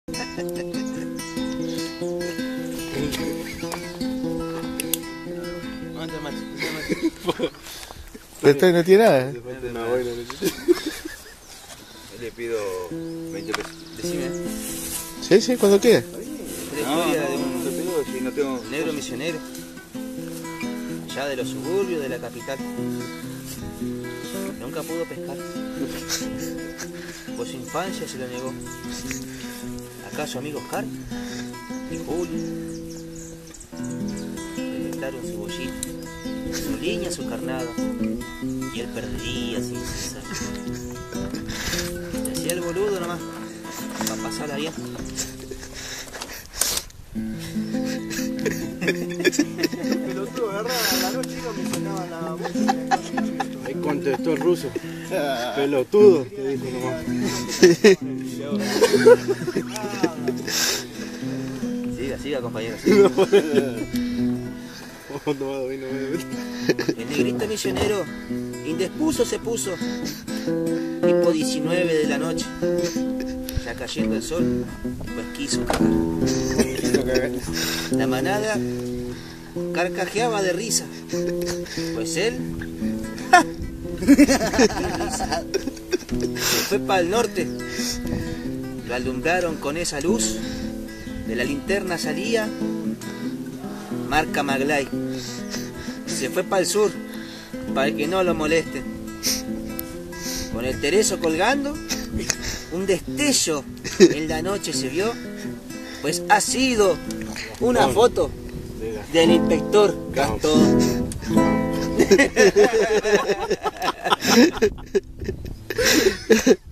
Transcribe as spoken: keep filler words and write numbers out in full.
Esto no tiene nada. Le pido veinte pesos. Decime. Sí, sí, cuando quieras. No, no, de un no tengo, si no tengo... negro misionero. Allá de los suburbios de la capital. Nunca pudo pescar. Por su infancia se lo negó. Acá su amigo Oscar y Julio le inventaron su bollito, su línea, su carnada. Y él perdería sin cesar. Le hacía el boludo nomás, para pasarla bien. El pelotudo agarraba a la noche y no me sonaba la música. Ahí contestó el ruso. Pelotudo, te dijo nomás. Siga, siga, compañero. Siga. El negrito misionero indispuso se puso, tipo diecinueve de la noche, ya cayendo el sol, pues quiso cagar. La manada carcajeaba de risa, pues él se fue para el norte. Lo alumbraron con esa luz, de la linterna salía marca Maglay. Se fue para el sur, para que no lo molesten. Con el tereso colgando, un destello en la noche se vio, pues ha sido una foto del inspector Gastón. No.